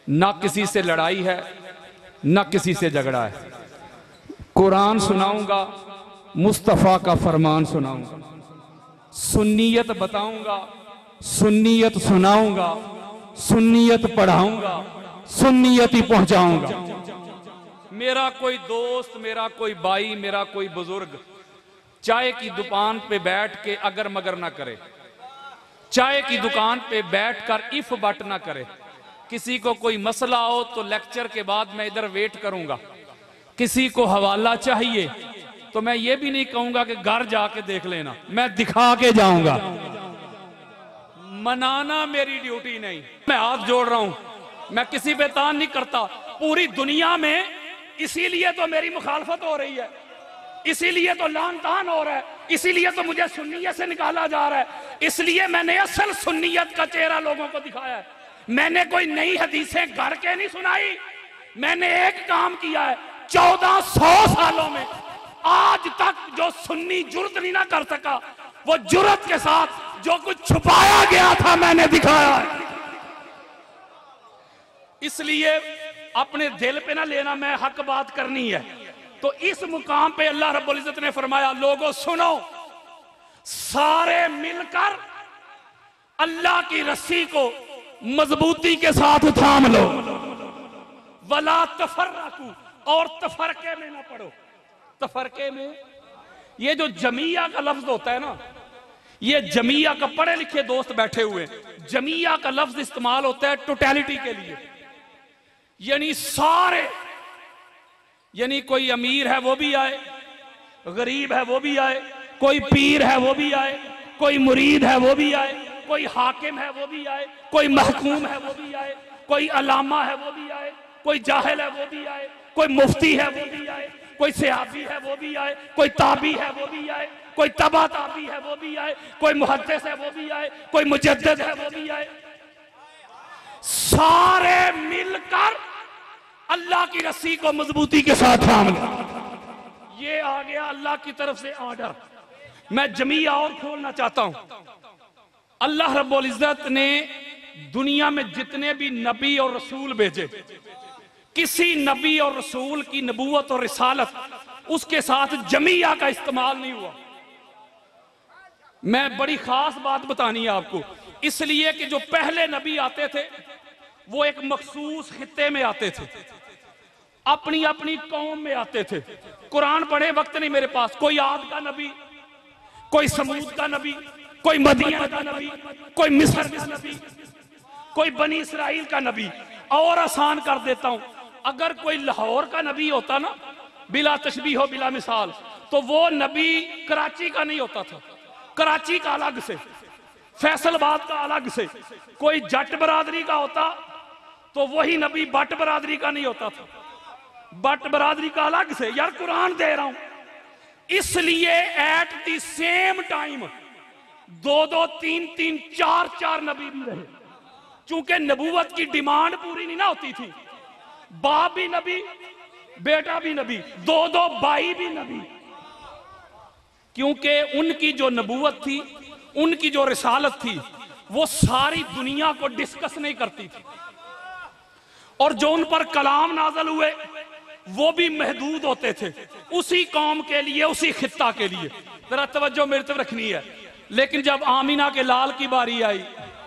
ना किसी से लड़ाई है, ना किसी से झगड़ा है। कुरान सुनाऊंगा, मुस्तफ़ा का फरमान सुनाऊंगा, सुन्नियत बताऊंगा, सुन्नियत सुनाऊंगा, सुन्नियत पढ़ाऊंगा, सुन्नियत ही पहुंचाऊंगा। मेरा कोई दोस्त, मेरा कोई भाई, मेरा कोई बुजुर्ग चाय की दुकान पे बैठ के अगर मगर ना करे, चाय की दुकान पे बैठकर इफ बट ना करे। किसी को कोई मसला हो तो लेक्चर के बाद मैं इधर वेट करूंगा। किसी को हवाला चाहिए तो मैं ये भी नहीं कहूंगा कि घर जाके देख लेना, मैं दिखा के जाऊंगा। मनाना मेरी ड्यूटी नहीं। मैं हाथ जोड़ रहा हूं, मैं किसी पे तान नहीं करता। पूरी दुनिया में इसीलिए तो मेरी मुखालफत हो रही है, इसीलिए तो लान तान हो रहा है, इसीलिए तो मुझे सुन्नियत से निकाला जा रहा है। इसलिए मैंने असल सुन्नियत का चेहरा लोगों को दिखाया है। मैंने कोई नई हदीसें घर के नहीं सुनाई। मैंने एक काम किया है, 1400 सालों में आज तक जो सुन्नी जुर्रत नहीं ना कर सका, वो जुर्रत के साथ जो कुछ छुपाया गया था मैंने दिखाया है। इसलिए अपने दिल पे ना लेना, मैं हक बात करनी है। तो इस मुकाम पे अल्लाह रब्बुल इज्जत ने फरमाया, लोगों सुनो, सारे मिलकर अल्लाह की रस्सी को मजबूती के साथ थाम लो। वला तफर्रकू, और तफरके में ना पड़ो। तफरके में ये जो जमिया का लफ्ज होता है ना, ये जमिया का, पढ़े लिखे दोस्त बैठे हुए, जमिया का लफ्ज इस्तेमाल होता है टोटलिटी के लिए, यानी सारे, यानी कोई अमीर है वो भी आए, गरीब है वो भी आए, कोई पीर है वो भी आए, कोई मुरीद है वो भी आए, कोई हाकिम है वो भी आए, कोई महकूम है वो भी आए, कोई अलामा है वो भी आए, कोई जाहिल है वो भी आए, कोई मुफ्ती है वो भी आए, कोई सहाबी है वो भी आए, कोई ताबी है वो भी आए, कोई तबा ताबी है वो भी आए, कोई मुहद्दिस है वो भी आए, कोई मुजद्दिद है वो भी आए। सारे मिलकर अल्लाह की रस्सी को मजबूती के साथ थाम लो। ये आ गया अल्लाह की तरफ से ऑर्डर। मैं जमिया और खोलना चाहता हूं। अल्लाह रब्बुल इज्जत ने दुनिया में जितने भी नबी और रसूल भेजे, किसी नबी और रसूल की नबूवत और रिसालत, उसके साथ जमिया का इस्तेमाल नहीं हुआ। मैं बड़ी खास बात बतानी है आपको, इसलिए कि जो पहले नबी आते थे वो एक मखसूस खित्ते में आते थे, अपनी अपनी कौम में आते थे। कुरान पढ़े वक्त नहीं मेरे पास। कोई आद का नबी, कोई समूद का नबी, कोई मदीना का नबी, कोई मिस्र का नबी, कोई बनी इसराइल का नबी। और आसान कर देता हूं, अगर कोई लाहौर का नबी होता ना, बिला तशबीह हो बिला मिसाल, तो वो नबी कराची का नहीं होता था, कराची का अलग से, फैसलाबाद का अलग से। कोई जट बरादरी का होता तो वही नबी बट बरादरी का नहीं होता था, बट बरादरी का अलग से। यार कुरान दे रहा हूं। इसलिए एट द सेम टाइम 2-2, 3-3, 4-4 नबी भी रहे, चूंकि नबूवत की डिमांड पूरी नहीं ना होती थी। बाप भी नबी, बेटा भी नबी, 2-2 भाई भी नबी, क्योंकि उनकी जो नबूवत थी, उनकी जो रिसालत थी, वो सारी दुनिया को डिस्कस नहीं करती थी। और जो उन पर कलाम नाज़िल हुए वो भी महदूद होते थे, उसी कौम के लिए, उसी खित्ता के लिए। जरा तवज्जो मेरी तरफ रखनी है। लेकिन जब आमीना के लाल की बारी आई,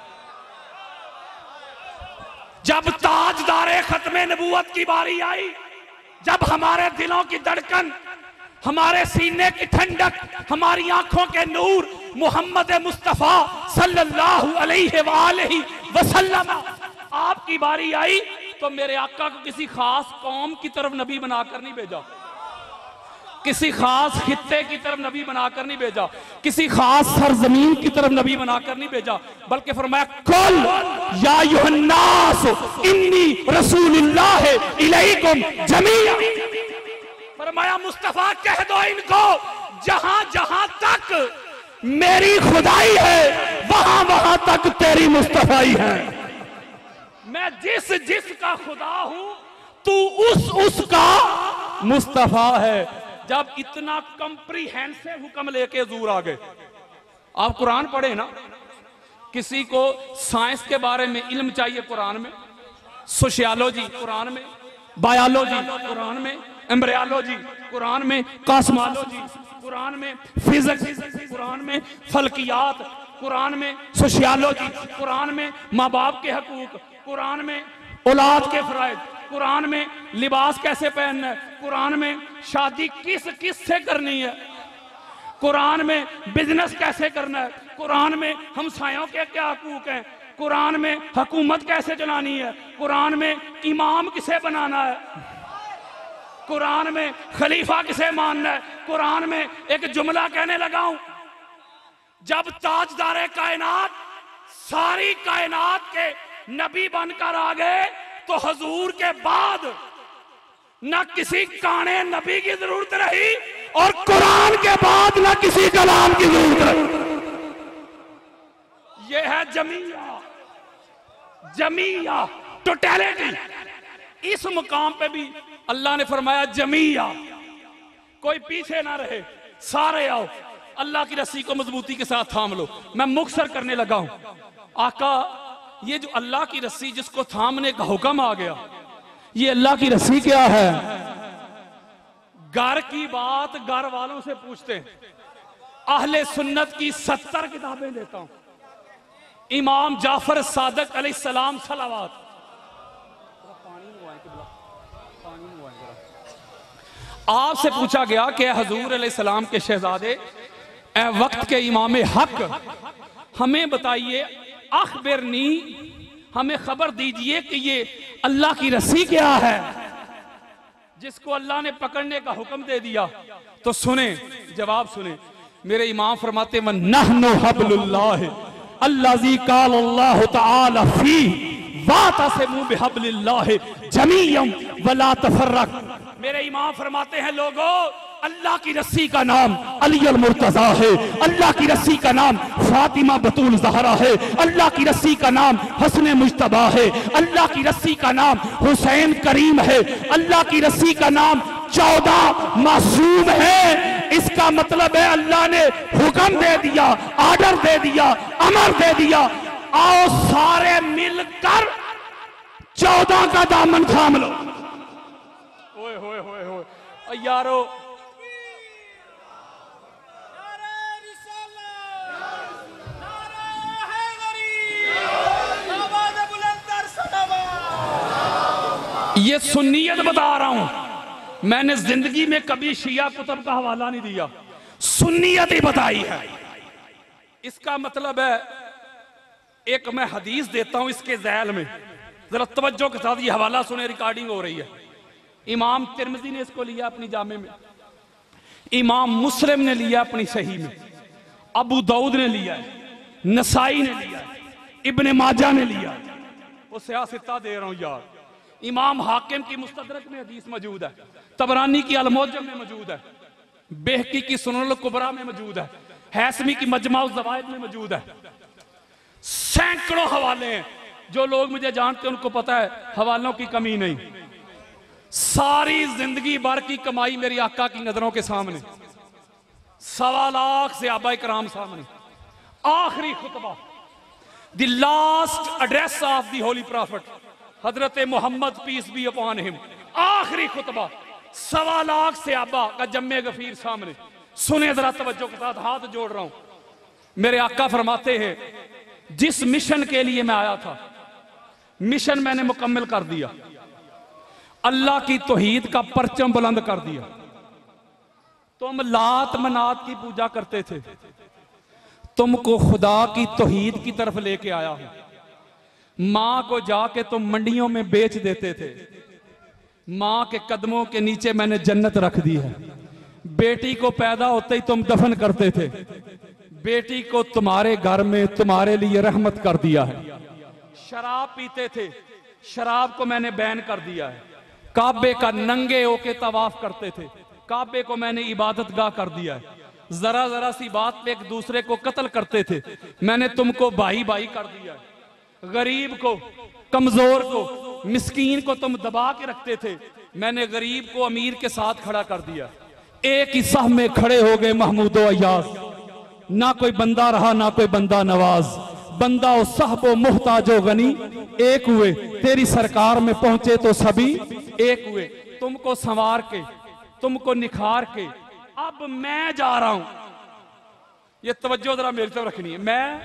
जब ताजदारे खत्मे नबूवत की बारी आई, जब हमारे दिलों की धड़कन, हमारे सीने की ठंडक, हमारी आंखों के नूर मोहम्मद मुस्तफा सल्लल्लाहु अलैहि वसल्लम आपकी बारी आई, तो मेरे आका को किसी खास कौम की तरफ नबी बनाकर नहीं भेजा, किसी खास खित्ते की तरफ नबी बनाकर नहीं भेजा, किसी खास सरजमीन की तरफ नबी बनाकर नहीं भेजा, बल्कि फरमाया कुल या अय्युहन्नास इन्नी रसूलुल्लाह इलैकुम जमीआ। फरमाया मुस्तफा कह दो इनको, जहां जहां तक मेरी खुदाई है वहां वहां तक तेरी मुस्तफाई है। मैं जिस जिस का खुदा हूं, तू उसका मुस्तफा है। जब इतना कंप्रीहेंसिव हुक्म लेके हजूर आ गए, आप कुरान पढ़े ना, किसी को साइंस के बारे में इल्म चाहिए कुरान में, सोशियोलॉजी कुरान में, बायोलॉजी कुरान में, एम्ब्रियोलॉजी कुरान में, कॉस्मोलॉजी कुरान में, फिजिक्स कुरान में, फल्कियात कुरान में, सोशियोलॉजी कुरान में, माँ बाप के हकूक कुरान में, औलाद के फराइज कुरान में, लिबास कैसे पहनना है कुरान में, शादी किस किस से करनी है कुरान में, बिजनेस कैसे करना है कुरान में, हमसायों के क्या हकूक हैं कुरान में, हुकूमत कैसे चलानी है कुरान में, इमाम किसे बनाना है कुरान में, खलीफा किसे मानना है कुरान में। एक जुमला कहने लगा हूं, जब ताजदारे कायनात सारी कायनात के नबी बनकर आ गए तो हुजूर के बाद न किसी काने नबी की जरूरत रही और कुरान के बाद न किसी कलाम की जरूरत रही। यह है जमीया, जमीया टोटलिटी। इस मुकाम पे भी अल्लाह ने फरमाया जमीया, कोई पीछे ना रहे, सारे आओ, अल्लाह की रस्सी को मजबूती के साथ थाम लो। मैं मुख्तसर करने लगा हूं। आका, ये जो अल्लाह की रस्सी जिसको थामने का हुक्म आ गया, ये अल्लाह की रस्सी क्या है? घर की बात घर वालों से पूछते हैं। अहले सुन्नत की 70 किताबें देता हूं। इमाम जाफर सादिक अलैहिस्सलाम सलावत, आपसे पूछा गया कि हजूर अलैहिस्सलाम के शहजादे, ए वक्त के इमाम हक, हमें बताइए, अखबरनी, हमें खबर दीजिए कि ये अल्लाह की रस्सी क्या है जिसको अल्लाह ने पकड़ने का हुक्म दे दिया। तो सुने, जवाब सुने। मेरे इमाम फरमाते वन नहनु हब्लुल्लाह अल्लाजी काल अल्लाह तआला फी वातसिमू बिहब्लिल्लाह जमीअन वला तफर्रक। मेरे इमाम फरमाते हैं, लोगों, अल्लाह की रस्सी का नाम अली अल मुर्तजा है, अल्लाह की रस्सी का नाम फातिमा बतूल ज़हरा है, अल्लाह की रस्सी का नाम हसन मुज्तबा है, अल्लाह की रस्सी का नाम हुसैन करीम है, अल्लाह की रस्सी का नाम 14 मासूम है। इसका मतलब है अल्लाह ने हुक्म दे दिया, आर्डर दे दिया, अमर दे दिया, आओ सारे मिलकर 14 का दामन थाम लो। ओए होए होए होए यारो, ये सुन्नियत बता रहा हूं। मैंने जिंदगी में कभी शिया कुतुब का हवाला नहीं दिया, सुन्नियत ही बताई है। इसका मतलब है, एक मैं हदीस देता हूं इसके ज़ैल में, जरा तवज्जो के साथ ये हवाला सुने, रिकॉर्डिंग हो रही है। इमाम तिरमिज़ी ने इसको लिया अपनी जामे में, इमाम मुस्लिम ने लिया अपनी सही में, अबू दाऊद ने लिया है, नसाई ने लिया है, इब्ने माजा ने लिया है। वो सियासता दे रहा हूं यार। इमाम हाकिम की मुस्तदरक में हदीस मौजूद है, तबरानी की अल-मुअज्जम में मौजूद है, बेहकी की सुनन कुबरा में मौजूद है, हैसमी की मजमा ज़वाइद में मौजूद है। सैकड़ों हवाले हैं। जो लोग मुझे जानते हैं उनको पता है हवालों की कमी नहीं। सारी जिंदगी भर की कमाई मेरी आका की नजरों के सामने, 1.25 लाख सहाबा इकराम सामने। आखिरी खुतबा, the last address of the holy prophet हजरत Mohammad peace be upon him, आखिरी खुतबा 1.25 लाख सहाबा का जम्मे गफीर सामने। सुने जरा तवज्जो के साथ, हाथ जोड़ रहा हूं। मेरे आका फरमाते हैं, जिस मिशन के लिए मैं आया था, मिशन मैंने मुकम्मल कर दिया। अल्लाह की तौहीद का परचम बुलंद कर दिया। तुम लात मनात की पूजा करते थे, तुमको खुदा की तौहीद की तरफ लेके आया हूं। मां को जाके तुम मंडियों में बेच देते थे, मां के कदमों के नीचे मैंने जन्नत रख दी है। बेटी को पैदा होते ही तुम दफन करते थे, बेटी को तुम्हारे घर में तुम्हारे लिए रहमत कर दिया है। शराब पीते थे, शराब को मैंने बैन कर दिया है। काबे का नंगे होके तवाफ करते थे, काबे को मैंने इबादत गाह कर दिया है। जरा जरा सी बात पे एक दूसरे को कत्ल करते थे, मैंने तुमको भाई भाई कर दिया है। गरीब को, कमजोर को, मिस्कीन को तुम दबा के रखते थे, मैंने गरीब को अमीर के साथ खड़ा कर दिया। एक ही साह में खड़े हो गए महमूदो अय्याज, ना कोई बंदा रहा ना कोई बंदा नवाज। बंदा ओ साहबो मुहताजो गनी, एक हुए, तेरी सरकार में पहुंचे तो सभी एक हुए। तुमको संवार के, तुमको निखार के अब मैं जा रहा हूं। ये तवज्जो जरा मेरी तरफ रखनी है। मैं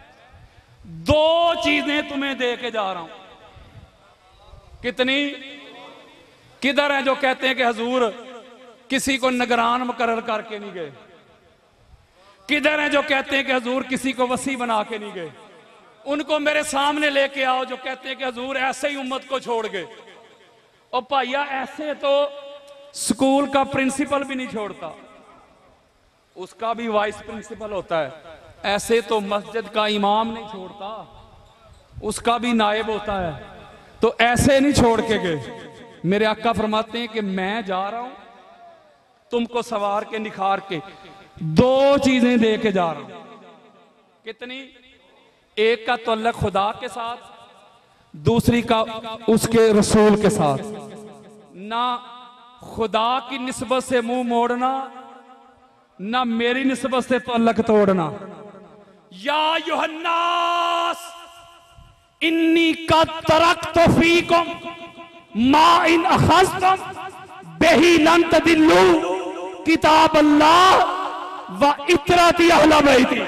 दो चीजें तुम्हें दे के जा रहा हूं। कितनी? किधर हैं जो कहते हैं कि हजूर किसी को निगरान मुकर्रर करके नहीं गए? किधर हैं जो कहते हैं कि हजूर किसी को वसी बना के नहीं गए? उनको मेरे सामने लेके आओ जो कहते हैं कि हजूर ऐसे ही उम्मत को छोड़ गए। और भाइया ऐसे तो स्कूल का प्रिंसिपल भी नहीं छोड़ता, उसका भी वाइस प्रिंसिपल होता है। ऐसे तो मस्जिद का इमाम नहीं छोड़ता, उसका भी नायब होता है। तो ऐसे नहीं छोड़ के गए। मेरे आका फरमाते हैं कि मैं जा रहा हूं तुमको सवार के निखार के, दो चीजें दे के जा रहा हूं। कितनी? एक का तअल्लुक खुदा के साथ, दूसरी का उसके रसूल के साथ। ना खुदा की निस्बत से मुंह मोड़ना, ना मेरी निस्बत से तअल्लुक तोड़ना। या युहन्नास इन्नी का तरक्तु फीकुम मा इन अखज़्तुम बिही लन तदिल्लू किताब अल्लाह व इतरती अहले बैती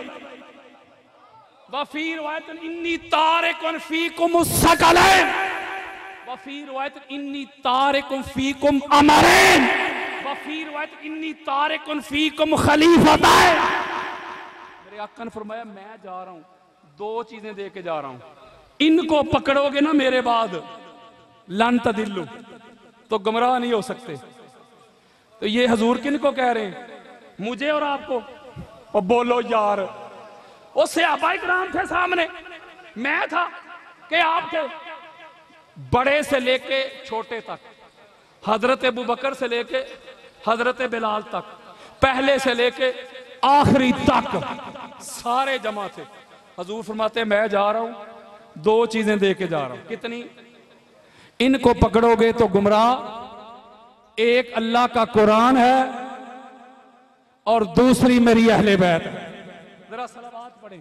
व फी रिवायत इन्नी तारिकुन फीकुम सकलैन व फी रिवायत इन्नी तारिकुन फीकुम अमरैन व फी रिवायत इन्नी तारिकुन फीकुम खलीफतैन। मेरे आका ने फरमाया मैं जा रहा हूं, दो चीजें दे के जा रहा हूं। इनको पकड़ोगे ना मेरे बाद लन तदिल्लु, तो गुमराह नहीं हो सकते। तो ये हजूर किनको कह रहे हैं? मुझे और आपको? और बोलो यार, वो सहाबाए किराम थे सामने, मैं था कि आप थे? बड़े से लेके छोटे तक, हजरत अबू बकर से लेके हजरत बिलाल तक, पहले से लेके आखिरी तक सारे जमा थे। हजूर फरमाते मैं जा रहा हूं, दो चीजें दे के जा रहा हूं। कितनी? इनको पकड़ोगे तो गुमराह, एक अल्लाह का कुरान है और दूसरी मेरी अहले बैत है। जरा सलावत पढ़ें।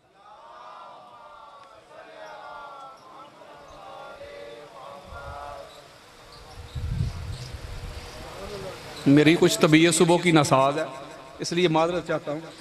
मेरी कुछ तबीयत सुबह की नसाज है, इसलिए माजरत चाहता हूं।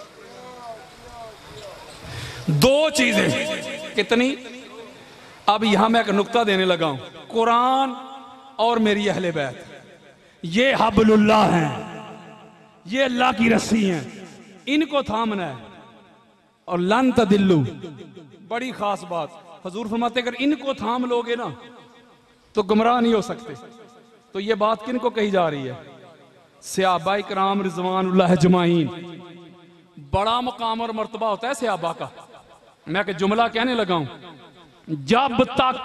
दो चीजें। कितनी? अब यहां मैं एक नुक्ता देने लगा हूं। कुरान और मेरी अहले बैत, ये हबलुल्लाह हैं, ये अल्लाह की रस्सी हैं, इनको थामना है। और लन तदिल्लु, बड़ी खास बात, हजूर फरमाते अगर इनको थाम लोगे ना तो गुमराह नहीं हो सकते। तो ये बात किनको कही जा रही है? सहाबाए किराम रिज़वानुल्लाह अजमाइन। बड़ा मुकाम और मर्तबा होता है सहाबा का। मैं एक जुमला कहने लगा हूं, जब तक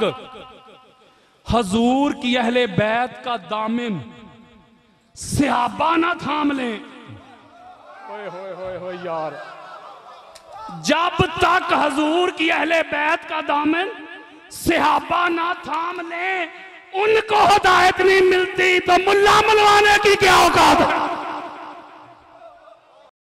हजूर की अहले बैत का दामन सहाबा ना थाम लें, होए होए होए होए यार, जब तक हजूर की अहले बैत का दामन सहाबा ना थाम लें, उनको हिदायत नहीं मिलती तो मुल्ला मनवाने की क्या औकात है?